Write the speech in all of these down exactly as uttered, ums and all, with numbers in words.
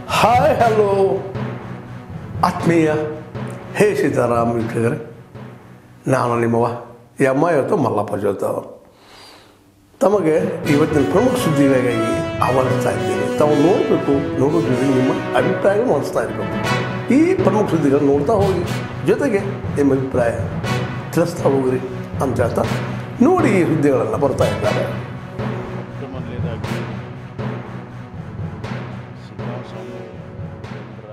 Hi hello ಆತ್ಮೀಯ ಹೇ ಸೀತಾರಾಮ್ ವೀಕ್ಷಕರೇ, ನಾನು ನಿಮ್ಮವ ಎಮ್ಮ ಇವತ್ತು ಮಲ್ಲಪ್ಪ ಜೋತ ತಮಗೆ ಇವತ್ತಿನ ಪ್ರಮುಖ ಸುದ್ದಿಗಾಗಿ ಆಹ್ವಾನಿಸ್ತಾ ಇದ್ದೀನಿ. ತಾವು ನೋಡಬೇಕು, ನೋಡೋದ್ರ ಜೊತೆಗೆ ನಿಮ್ಮ ಅಭಿಪ್ರಾಯ ಮಾಡಿಸ್ತಾ ಇರಬೇಕು. ಈ ಪ್ರಮುಖ ಸುದ್ದಿಗಳನ್ನು ನೋಡ್ತಾ ಹೋಗಿ, ಜೊತೆಗೆ ನಿಮ್ಮ ಅಭಿಪ್ರಾಯ ತಿಳಿಸ್ತಾ ಹೋಗ್ರಿ ಅಂತ ಹೇಳ್ತಾ ನೋಡಿ ಈ ಸುದ್ದಿಗಳೆಲ್ಲ ಬರ್ತಾ ಇದ್ದಾರೆ. ಮೊದಲನೇದಾಗಿ ಸಿದ್ದರಾಮಸ್ವಾಮಿ ಅವರ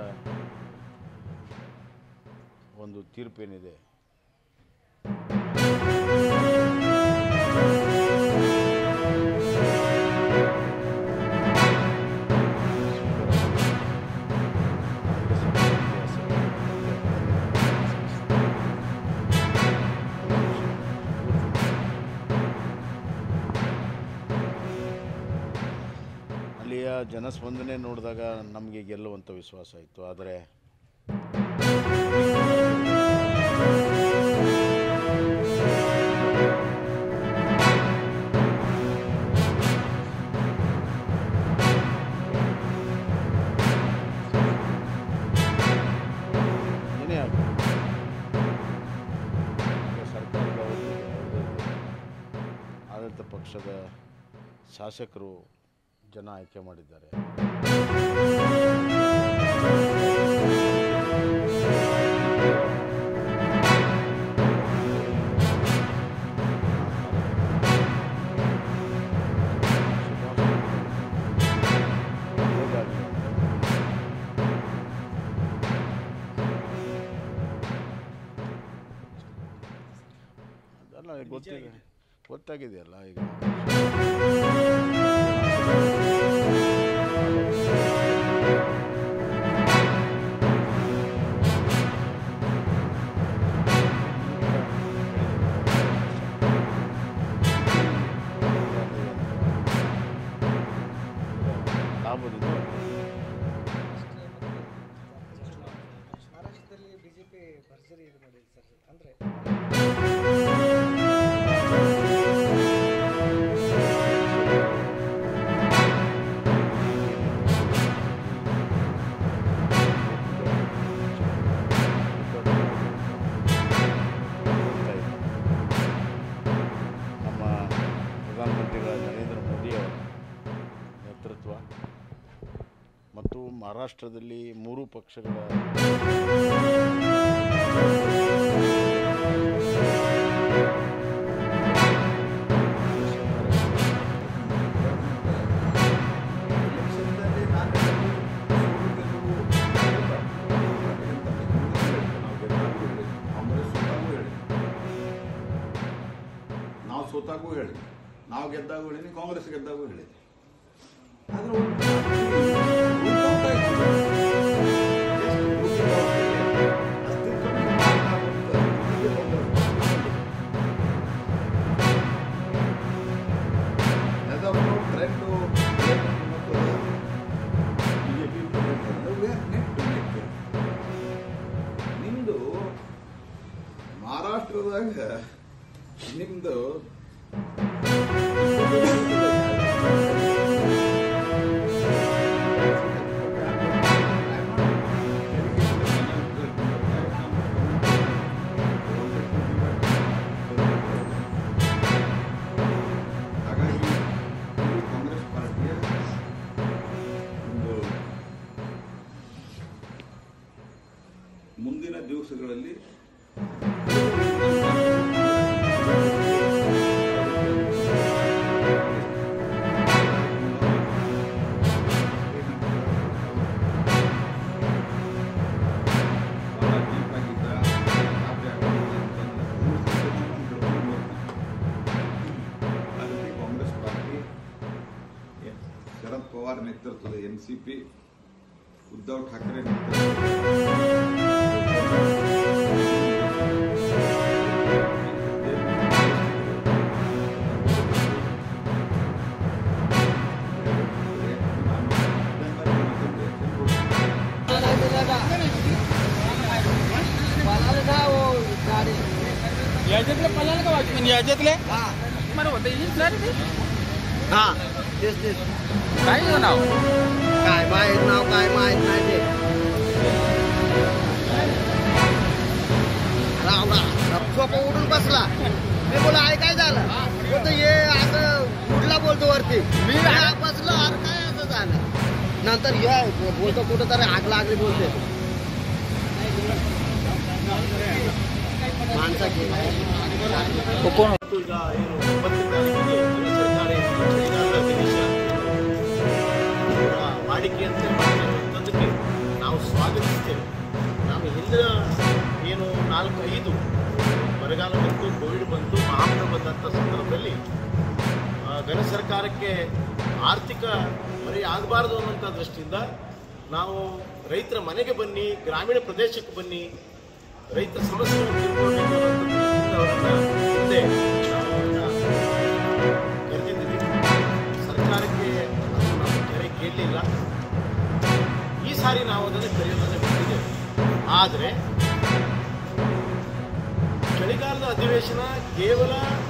ಒಂದು ತೀರ್ಪೇನಿದೆ, ಅಲ್ಲಿಯ ಜನಸ್ಪಂದನೆ ನೋಡಿದಾಗ ನಮಗೆ ಗೆಲ್ಲುವಂಥ ವಿಶ್ವಾಸ ಇತ್ತು. ಆದರೆ ಏನೇ ಆಗಲಿ ಸರ್ಕಾರದ ಆಡಳಿತ ಪಕ್ಷದ ಶಾಸಕರು ಜನ ಆಯ್ಕೆ ಮಾಡಿದ್ದಾರೆ. ಅದೆಲ್ಲ ಗೊತ್ತಿದೆ, ಗೊತ್ತಾಗಿದೆಯಲ್ಲ ಈಗ. ಲಾಭದಿಂದ ಮಹಾರಾಷ್ಟ್ರದಲ್ಲಿ ಬಿಜೆಪಿ ಭರ್ಜರಿ ಇದು ಮಾಡಿದೆ ಸರ್. ಅಂದರೆ ನಮ್ಮ ಪ್ರಧಾನಮಂತ್ರಿಗಳ ನರೇಂದ್ರ ಮೋದಿಯವರ ನೇತೃತ್ವ ಮತ್ತು ಮಹಾರಾಷ್ಟ್ರದಲ್ಲಿ ಮೂರು ಪಕ್ಷಗಳ ನಾವು ಸೋತಾಗೂ ಹೇಳಿ, ನಾವು ಗೆದ್ದಾಗೂ ಹೇಳಿ, ಕಾಂಗ್ರೆಸ್ ಗೆದ್ದಾಗೂ ಹೇಳಿ. ನಿಮ್ದು ಮಹಾರಾಷ್ಟ್ರದಾಗ ನಿಮ್ದು ಹಾಗಾಗಿ ಕಾಂಗ್ರೆಸ್ ಪಾರ್ಟಿಯ ಒಂದು ಮುಂದಿನ ದಿವಸಗಳಲ್ಲಿ ಕಾಂಗ್ರೆಸ್ ಪಾರ್ಟಿ ಶರದ್ ಪವಾರ್ ನೇತೃತ್ವದ ಎನ್ಸಿಪಿ, ಉದ್ಧವ್ ಠಾಕ್ರೆ याच्यातले पलाल का वाचून याच्यातले मला होतं हीच नाही हां तेच तेच काय नाव काय माहीत नाव काय माहीत नाही. तो उडून बसला. मी बोला आहे काय झालं बोलतो ये असं उडला बोलतो वरती. मी बसलो अरे काय असं झालं. नंतर ये बोलतो कुठं तरी आग लागली बोलते. माणसा ವಾಡಿಕೆಯಂತೆ ತಂದಕ್ಕೆ ನಾವು ಸ್ವಾಗತಿಸ್ತೇವೆ. ನಾವು ಹಿಂದಿನ ಏನು ನಾಲ್ಕು ಐದು ಬರಗಾಲ ಬಂತು, ಕೋವಿಡ್ ಬಂತು, ಮಹಾಮಾರಿ ಬಂದಂಥ ಸಂದರ್ಭದಲ್ಲಿ ಘನ ಸರ್ಕಾರಕ್ಕೆ ಆರ್ಥಿಕ ಹೊರೆ ಆಗಬಾರ್ದು ಅನ್ನೋಂಥ ದೃಷ್ಟಿಯಿಂದ ನಾವು ರೈತರ ಮನೆಗೆ ಬನ್ನಿ, ಗ್ರಾಮೀಣ ಪ್ರದೇಶಕ್ಕೆ ಬನ್ನಿ, ರೈತರ ಸಮಸ್ಯೆಗಳನ್ನು ತಿಳ್ಕೊಳ್ಬೇಕು ಅನ್ನೋ ದೃಷ್ಟಿಯಿಂದ ಅವರನ್ನು ಹಿಂದೆ ನಾವು ಅವರನ್ನ ಕರೆದಿದ್ದೀವಿ. ಸರ್ಕಾರಕ್ಕೆ ನಾವು ಕರೆ ಕೇಳಲಿಲ್ಲ. ಈ ಸಾರಿ ನಾವು ಅದನ್ನು ಕರೆಯೋದನ್ನು ಬಿಟ್ಟಿದ್ದೇವೆ. ಆದರೆ ಚಳಿಗಾಲದ ಅಧಿವೇಶನ ಕೇವಲ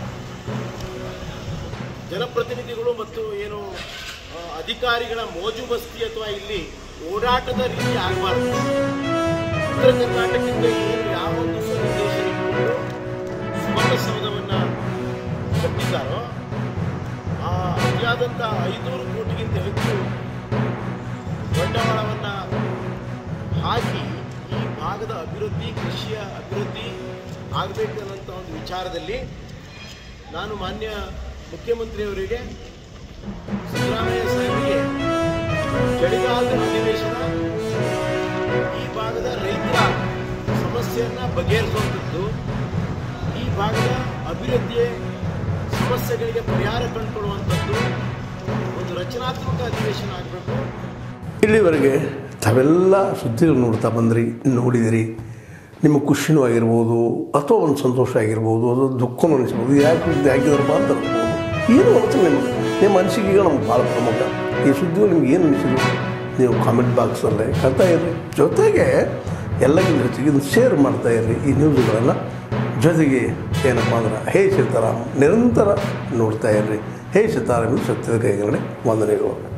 ಜನಪ್ರತಿನಿಧಿಗಳು ಮತ್ತು ಏನು ಅಧಿಕಾರಿಗಳ ಮೋಜು ಮಸ್ತಿ ಅಥವಾ ಇಲ್ಲಿ ಓಡಾಟದ ರೀತಿ ಆಗಬಾರ್ದು. ಉತ್ತರ ಕರ್ನಾಟಕದಿಂದ ಏನು ಯಾವ ಒಂದು ಉದ್ದೇಶ ಇಟ್ಕೊಂಡು ಸುವರ್ಣಸೌಧವನ್ನು ಕಟ್ಟಿದ್ದಾರೋ ಆ ಅತಿಯಾದಂಥ ಐನೂರು ಕೋಟಿಗಿಂತ ಹೆಚ್ಚು ಬಂಡವಾಳವನ್ನು ಹಾಕಿ ಈ ಭಾಗದ ಅಭಿವೃದ್ಧಿ, ಕೃಷಿಯ ಅಭಿವೃದ್ಧಿ ಆಗಬೇಕು ಅನ್ನೋಂಥ ಒಂದು ವಿಚಾರದಲ್ಲಿ ನಾನು ಮಾನ್ಯ ಮುಖ್ಯಮಂತ್ರಿಯವರಿಗೆ, ಸಿದ್ದರಾಮಯ್ಯ ಸಾಹೇಬರಿಗೆ ಚಳಿಗಾಲದ ಅಧಿವೇಶನ ಈ ಭಾಗದ ರೈತರ ಸಮಸ್ಯೆಯನ್ನು ಬಗೆಹರಿಸುವಂಥದ್ದು, ಈ ಭಾಗದ ಅಭಿವೃದ್ಧಿಯ ಸಮಸ್ಯೆಗಳಿಗೆ ಪರಿಹಾರ ಕಂಡುಕೊಳ್ಳುವಂಥದ್ದು ಒಂದು ರಚನಾತ್ಮಕ ಅಧಿವೇಶನ ಆಗಬೇಕು. ಇಲ್ಲಿವರೆಗೆ ತಾವೆಲ್ಲ ಸುದ್ದಿಗಳು ನೋಡ್ತಾ ಬಂದ್ರಿ, ನೋಡಿದಿರಿ. ನಿಮಗೆ ಖುಷಿನೂ ಆಗಿರ್ಬೋದು, ಅಥವಾ ಒಂದು ಸಂತೋಷ ಆಗಿರ್ಬೋದು, ಅದು ದುಃಖನೂ ಅನಿಸ್ಬೋದು. ಯಾಕೆ ಸುದ್ದಿ ಆಗಿದ್ರಪ್ಪ ಅಂತ ಅನ್ಬೋದು. ಏನು ಅನಿಸ್ತದೆ ನಿಮಗೆ, ನಿಮ್ಮ ಮನಸ್ಸಿಗೆ ಈಗ ನಮ್ಗೆ ಭಾಳ ಪ್ರಮುಖ. ಈ ಸುದ್ದಿಗಳು ನಿಮ್ಗೆ ಏನು ಅನಿಸಿದ್ರು ನೀವು ಕಾಮೆಂಟ್ ಬಾಕ್ಸಲ್ಲೇ ಕಳ್ತಾ ಇರ್ರಿ. ಜೊತೆಗೆ ಎಲ್ಲಕ್ಕಿಂತ ಹೆಚ್ಚಿಗೆ ಇದನ್ನು ಶೇರ್ ಮಾಡ್ತಾ ಇರ್ರಿ ಈ ನ್ಯೂಸ್ಗಳನ್ನು. ಜೊತೆಗೆ ಏನಪ್ಪ ಅಂದ್ರೆ ಹೇ ಸೀತಾರಾಮ್ ನಿರಂತರ ನೋಡ್ತಾ ಇರ್ರಿ. ಹೇ ಸೀತಾರಾಮ್ ಸತ್ಯದ ಕೈಗಡೆ ವಂದನೆಗಳು.